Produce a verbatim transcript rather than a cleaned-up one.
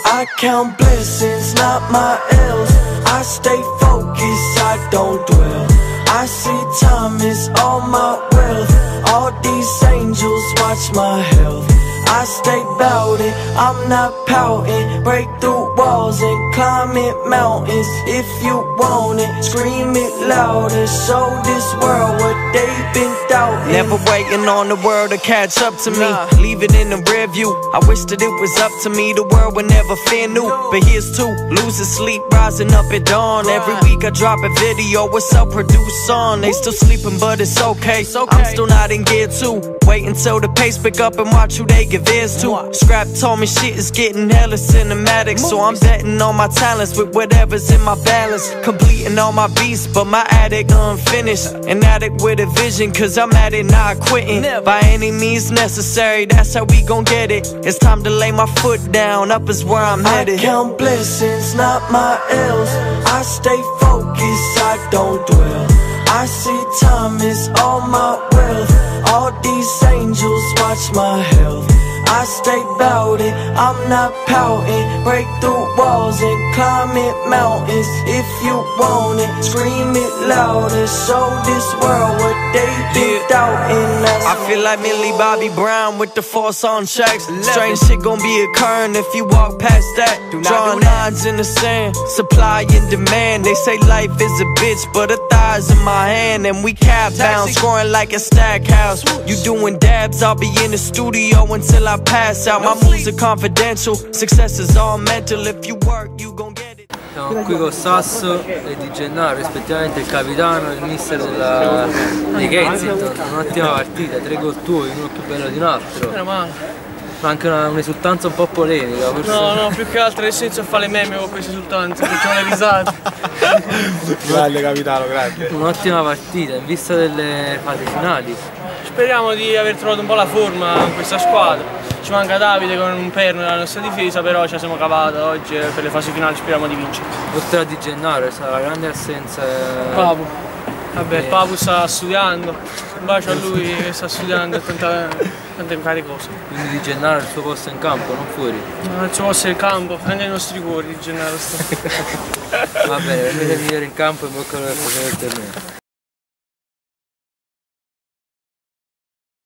I count blessings, not my L's. I stay focused, I don't dwell. I see time is all my wealth. All these angels watch my health. I stay bout it, I'm not pouting. Break through walls and climb it mountains. If you want it, scream it louder. Show this world what they've been doubting. Never waiting on the world to catch up to me. Leave it in the rear view. I wish that it was up to me. The world would never fear new. But here's two, losing sleep, rising up at dawn. Every week I drop a video, what's up, produce on. They still sleeping but it's okay, I'm still not in gear two. Wait until the pace pick up and watch who they give ears to. Scrap told me shit is getting hella cinematic, so I'm betting on my talents with whatever's in my balance. Completing all my beats, but my addict unfinished. An addict with a vision, cause I'm at it, not quitting. By any means necessary, that's how we gon' get it. It's time to lay my foot down, up is where I'm headed. I count blessings, not my L's. I stay focused, I don't dwell. I see time is all my wealth. All these angels watch my health. I stay bout it, I'm not pouting. Break through walls and climb it mountains. If you want it, scream it louder. Show this world what they've been doubting. I feel like Millie Bobby Brown with the force on tracks. Strange shit gon' be occurring if you walk past that. Drawing lines in the sand, supply and demand. They say life is a bitch, but a thigh's in my hand. And we cap bound, scoring like a stack house. You doing dabs, I'll be in the studio until I pass out. My moves are confidential, success is all mental. If you work, you gon' get it. Siamo qui con Sasso e Di Gennaro, rispettivamente il capitano e il mister della, di Kensington. Un'ottima partita, tre gol tuoi, uno più bello di un altro. Meno male. Ma anche un'esultanza un po' polemica. Forse. No, no, più che altro adesso inizio a fare le meme con queste esultanze, facciamo le risate. Grande capitano, grande. Un'ottima partita, in vista delle fasi finali. Speriamo di aver trovato un po' la forma in questa squadra. Ci manca Davide con un perno nella nostra difesa, però ce la siamo cavata oggi e per le fasi finali speriamo di vincere. Oltre a Di Gennaro è stata la grande assenza. Papu. Vabbè, eh. Papu sta studiando, un bacio a lui che sta studiando e tante, tante care cose. Quindi Di Gennaro è il suo posto in campo, non fuori? No, il suo posto è il campo, anche nei nostri cuori Di Gennaro sta. Va bene, venite migliore in campo e bocca al prossimo del torneo.